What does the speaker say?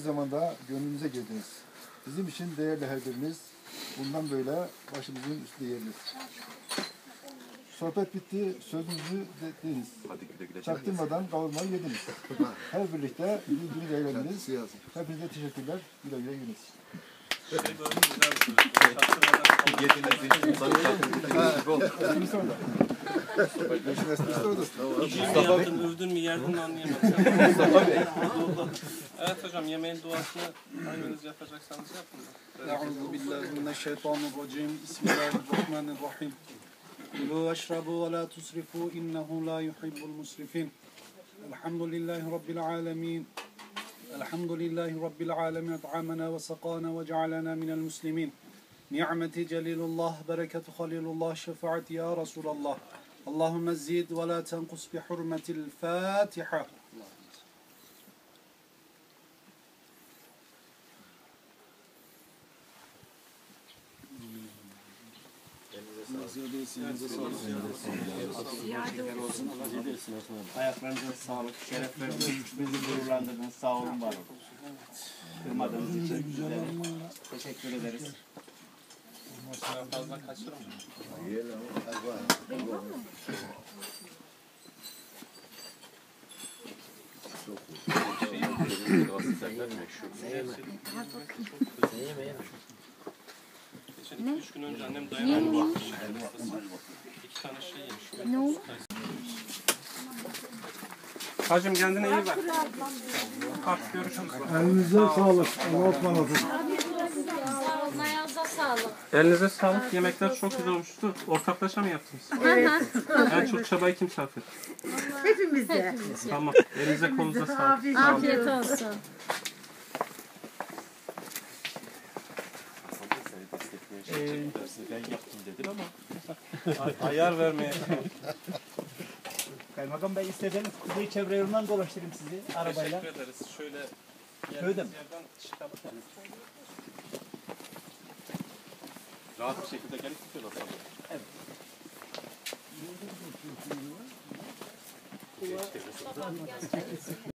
zamanda gönlümüze girdiniz. Bizim için değerli her biriniz. Bundan böyle başımızın üstünde yeriniz. Sohbet bitti, sözünüzü dediniz. Çaktırmadan kavurmayı yediniz. Her birlikte birbirini eğlendiniz. Hepinize teşekkürler. Güle güle yediniz. Mustafa övdün mü yerdin anlayamadım. Evet hocam yemeğin duasını hanginiz yapacaksanız yapın. Euzubillahimineşşeytanirracim. Bismillahirrahmanirrahim. Kulu veşrabu ve la tusrifu innehu la yuhibbul musrifin. Elhamdülillahi rabbil alamin. Elhamdülillahi rabbil alamin at'amana ve sakana ve cealana minel muslimin. Ni'meti celilullah, bereketu halilullah, şefaati ya Resulallah. Allahümme zid ve la tenkus bi hurmetil Fatiha. Ayaklarınıza sağlık, şeref verdiniz, bizi gururlandırdınız, sağ olun, var olun. Kırmadığınız için teşekkür ederiz. Fazla kaçırma. Geçen 2-3 gün önce annem dayanamamış. 2 tane şey yemiş. Ne oldu? Hacım kendine iyi bak. Kalk görüşürüz. Elinize sağlık. Allah'a ısmarladık. Ayağınıza sağlık. Elinize sağlık. Yemekler çok güzel olmuştu. Ortaklaşa mı yaptınız? En çok çabayı kim sarf etti? Hepimiz de. Tamam. Elinize kolunuza sağlık. Afiyet olsun. Ben yaptım dedin ama. Ayar vermeye. Kaymakam Bey isterseniz Kuzey Çevre Yolu'ndan dolaştırayım sizi arabayla. Teşekkür ederiz. Şöyle Öyle mi? yerden çıkalım. Rahat bir şekilde gelip gidiyorlar. Evet.